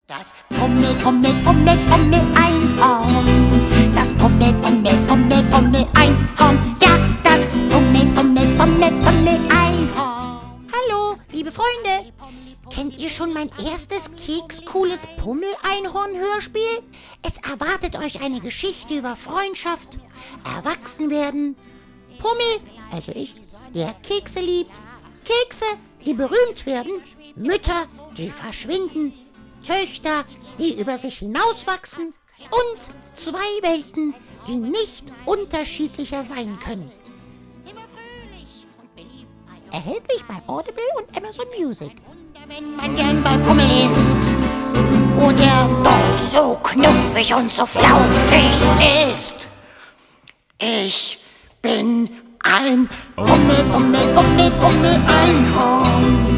Das Pummel-Pummel-Pummel-Pummel-Einhorn. Das Pummel-Pummel-Pummel-Pummel-Einhorn. Ja, das Pummel-Pummel-Pummel-Pummel-Einhorn. Hallo, liebe Freunde. Kennt ihr schon mein erstes kekscooles Pummel-Einhorn-Hörspiel? Es erwartet euch eine Geschichte über Freundschaft, Erwachsenwerden, Pummel, also ich, der Kekse liebt, Kekse, die berühmt werden, Mütter, die verschwinden, Töchter, die über sich hinauswachsen und zwei Welten, die nicht unterschiedlicher sein können. Erhältlich bei Audible und Amazon Music. Wenn man gern bei Pummel ist, wo der doch so knuffig und so flauschig ist. Ich bin ein Pummel-Pummel-Pummel-Pummel-Einhorn.